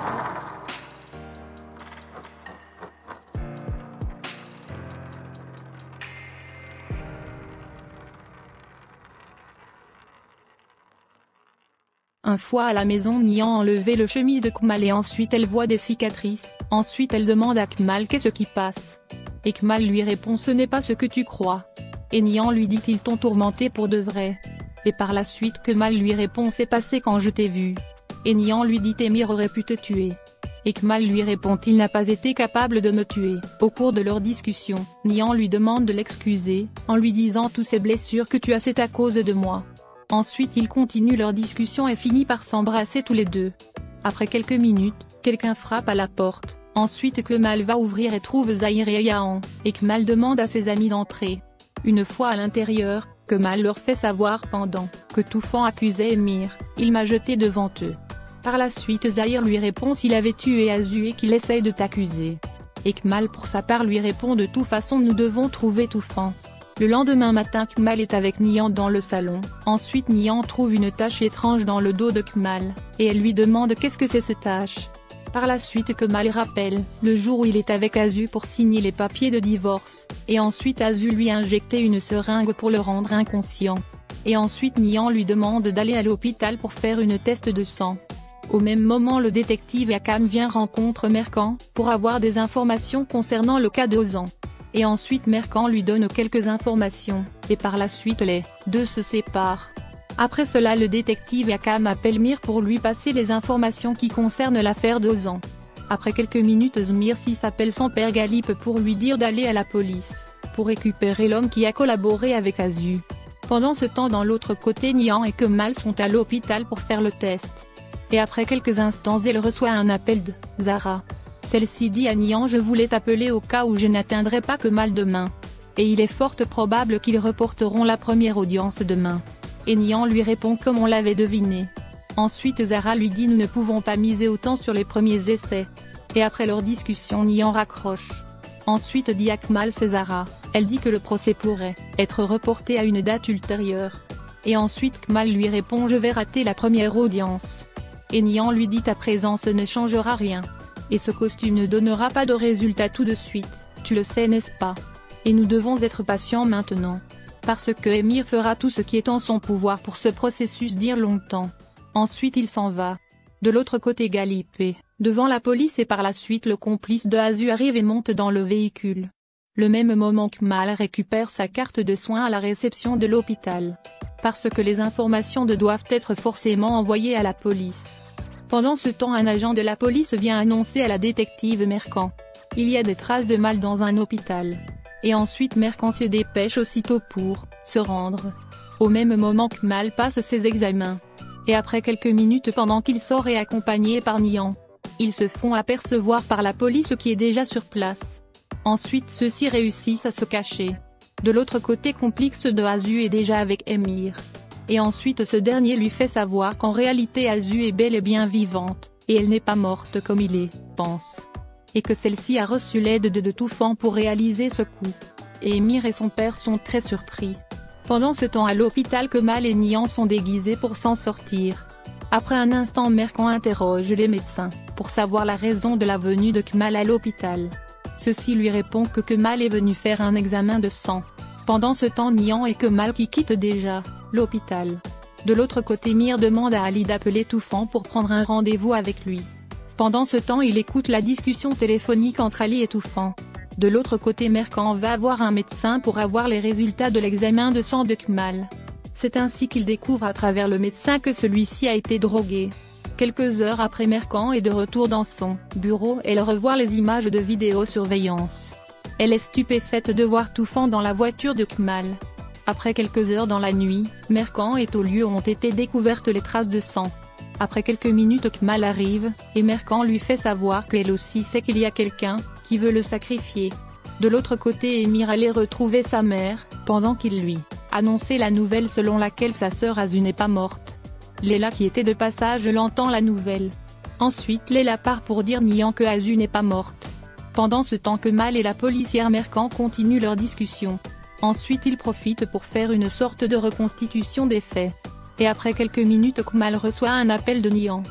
Une fois à la maison, Nihan a enlevé le chemise de Kmal et ensuite elle voit des cicatrices. Ensuite elle demande à Kmal qu'est-ce qui passe. Et Kmal lui répond ce n'est pas ce que tu crois. Et Nihan lui dit qu'ils t'ont tourmenté pour de vrai. Et par la suite Kmal lui répond c'est passé quand je t'ai vu. Et Nihan lui dit Émir aurait pu te tuer. Et Kmal lui répond il n'a pas été capable de me tuer. Au cours de leur discussion, Nihan lui demande de l'excuser, en lui disant toutes ces blessures que tu as c'est à cause de moi. Ensuite ils continuent leur discussion et finissent par s'embrasser tous les deux. Après quelques minutes, quelqu'un frappe à la porte, ensuite Kmal va ouvrir et trouve Zahir et Yahan, et Kmal demande à ses amis d'entrer. Une fois à l'intérieur, Kmal leur fait savoir pendant que Toufan accusait Émir, il m'a jeté devant eux. Par la suite Zahir lui répond s'il avait tué Azu et qu'il essaye de t'accuser. Et Kmal pour sa part lui répond de toute façon nous devons trouver Toufan. Le lendemain matin Kmal est avec Nihan dans le salon, ensuite Nihan trouve une tache étrange dans le dos de Kmal, et elle lui demande qu'est-ce que c'est ce tache. Par la suite Kmal rappelle le jour où il est avec Azu pour signer les papiers de divorce, et ensuite Azu lui a injecté une seringue pour le rendre inconscient. Et ensuite Nihan lui demande d'aller à l'hôpital pour faire une test de sang. Au même moment le détective Akam vient rencontre Merkan, pour avoir des informations concernant le cas d'Ozan. Et ensuite Merkan lui donne quelques informations, et par la suite les deux se séparent. Après cela le détective Akam appelle Mir pour lui passer les informations qui concernent l'affaire d'Ozan. Après quelques minutes Zmirsi s'appelle son père Galip pour lui dire d'aller à la police, pour récupérer l'homme qui a collaboré avec Azu. Pendant ce temps dans l'autre côté Nihan et Kmal sont à l'hôpital pour faire le test. Et après quelques instants elle reçoit un appel de Zara. Celle-ci dit à Nihan je voulais t'appeler au cas où je n'atteindrai pas Kmal demain. Et il est fort probable qu'ils reporteront la première audience demain. Et Nihan lui répond comme on l'avait deviné. Ensuite Zara lui dit nous ne pouvons pas miser autant sur les premiers essais. Et après leur discussion Nihan raccroche. Ensuite dit à Kmal c'est Zara, elle dit que le procès pourrait être reporté à une date ultérieure. Et ensuite Kmal lui répond je vais rater la première audience. Et Nihan lui dit ta présence ne changera rien. Et ce costume ne donnera pas de résultat tout de suite, tu le sais n'est-ce pas? Et nous devons être patients maintenant. Parce que Émir fera tout ce qui est en son pouvoir pour ce processus dure longtemps. Ensuite il s'en va. De l'autre côté Galip est devant la police et par la suite le complice de Azu arrive et monte dans le véhicule. Le même moment Kmal récupère sa carte de soins à la réception de l'hôpital. Parce que les informations doivent être forcément envoyées à la police. Pendant ce temps un agent de la police vient annoncer à la détective Merkan. Il y a des traces de mal dans un hôpital. Et ensuite Merkan se dépêche aussitôt pour se rendre. Au même moment Kmal passe ses examens. Et après quelques minutes pendant qu'il sort et accompagné par Nihan, ils se font apercevoir par la police qui est déjà sur place. Ensuite ceux-ci réussissent à se cacher. De l'autre côté complice de Azu est déjà avec Émir. Et ensuite ce dernier lui fait savoir qu'en réalité Azu est bel et bien vivante, et elle n'est pas morte comme il pense. Et que celle-ci a reçu l'aide de Toufan pour réaliser ce coup. Et Émir et son père sont très surpris. Pendant ce temps à l'hôpital Kmal et Nihan sont déguisés pour s'en sortir. Après un instant Merkan interroge les médecins, pour savoir la raison de la venue de Kmal à l'hôpital. Ceux-ci lui répondent que Kmal est venu faire un examen de sang. Pendant ce temps Nihan et Kmal qui quittent déjà l'hôpital. De l'autre côté Mir demande à Ali d'appeler Toufan pour prendre un rendez-vous avec lui. Pendant ce temps il écoute la discussion téléphonique entre Ali et Toufan. De l'autre côté Merkan va voir un médecin pour avoir les résultats de l'examen de sang de Kmal. C'est ainsi qu'il découvre à travers le médecin que celui-ci a été drogué. Quelques heures après Merkan est de retour dans son bureau et elle revoit les images de vidéosurveillance. Elle est stupéfaite de voir Toufan dans la voiture de Kmal. Après quelques heures dans la nuit, Merkan est au lieu où ont été découvertes les traces de sang. Après quelques minutes Kmal arrive, et Merkan lui fait savoir qu'elle aussi sait qu'il y a quelqu'un qui veut le sacrifier. De l'autre côté Émir allait retrouver sa mère, pendant qu'il lui annonçait la nouvelle selon laquelle sa sœur Azu n'est pas morte. Léla qui était de passage l'entend la nouvelle. Ensuite Léla part pour dire Nihan que Azu n'est pas morte. Pendant ce temps Kmal et la policière Merkan continuent leur discussion. Ensuite ils profitent pour faire une sorte de reconstitution des faits. Et après quelques minutes Kmal reçoit un appel de Nihan.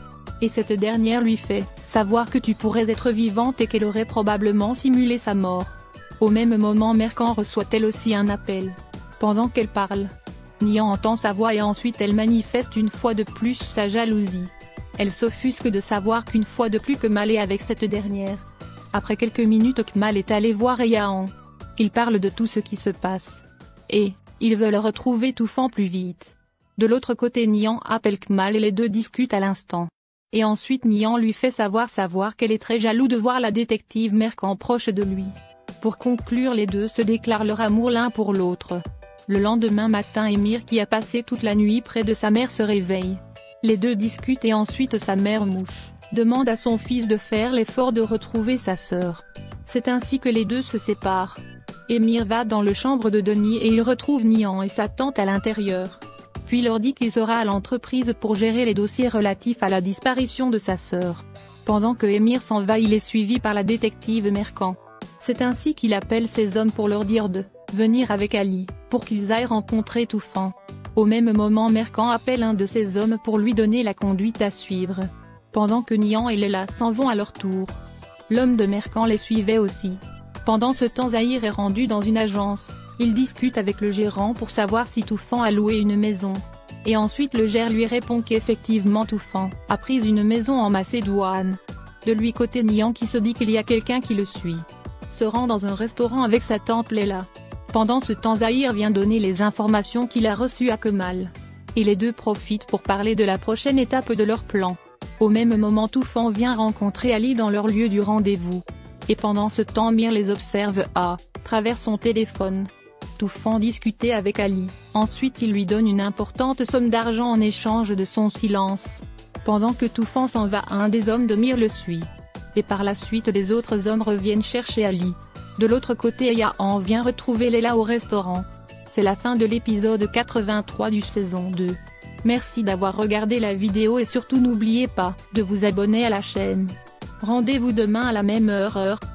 Et cette dernière lui fait savoir que tu pourrais être vivante et qu'elle aurait probablement simulé sa mort. Au même moment Mercant reçoit elle aussi un appel. Pendant qu'elle parle, Nian entend sa voix et ensuite elle manifeste une fois de plus sa jalousie. Elle s'offusque de savoir qu'une fois de plus Kmal est avec cette dernière. Après quelques minutes Kmal est allé voir Eyaan. Ils parlent de tout ce qui se passe. Et, ils veulent retrouver Toufan plus vite. De l'autre côté Nian appelle Kmal et les deux discutent à l'instant. Et ensuite Nian lui fait savoir qu'elle est très jaloux de voir la détective Mercant proche de lui. Pour conclure les deux se déclarent leur amour l'un pour l'autre. Le lendemain matin Emir qui a passé toute la nuit près de sa mère se réveille. Les deux discutent et ensuite sa mère Mouche demande à son fils de faire l'effort de retrouver sa sœur. C'est ainsi que les deux se séparent. Emir va dans la chambre de Denis et il retrouve Nian et sa tante à l'intérieur. Puis leur dit qu'il sera à l'entreprise pour gérer les dossiers relatifs à la disparition de sa sœur. Pendant que Emir s'en va il est suivi par la détective Mercant. C'est ainsi qu'il appelle ses hommes pour leur dire de venir avec Ali, pour qu'ils aillent rencontrer Toufan. Au même moment Mercant appelle un de ses hommes pour lui donner la conduite à suivre. Pendant que Nian et Leila s'en vont à leur tour. L'homme de Mercant les suivait aussi. Pendant ce temps Zahir est rendu dans une agence, il discute avec le gérant pour savoir si Toufan a loué une maison. Et ensuite le gérant lui répond qu'effectivement Toufan a pris une maison en Macédoine. De lui côté Nian qui se dit qu'il y a quelqu'un qui le suit. Se rend dans un restaurant avec sa tante Leila. Pendant ce temps Zahir vient donner les informations qu'il a reçues à Kemal. Et les deux profitent pour parler de la prochaine étape de leur plan. Au même moment Toufan vient rencontrer Ali dans leur lieu du rendez-vous. Et pendant ce temps Mir les observe à travers son téléphone. Toufan discutait avec Ali, ensuite il lui donne une importante somme d'argent en échange de son silence. Pendant que Toufan s'en va un des hommes de Mir le suit. Et par la suite les autres hommes reviennent chercher Ali. De l'autre côté Eyaan vient retrouver Leila au restaurant. C'est la fin de l'épisode 83 du saison 2. Merci d'avoir regardé la vidéo et surtout n'oubliez pas de vous abonner à la chaîne. Rendez-vous demain à la même heure.